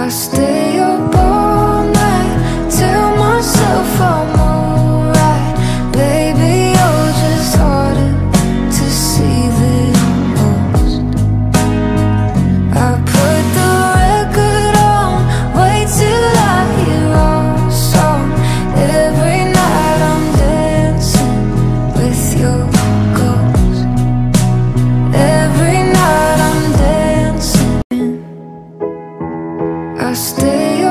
I stay up all night, tell myself I'm alright. Baby, you're just harder to see than most. I put the record on, wait till I hear our song. Every night I'm dancing with your ghost. Every night I'm dancing. I stay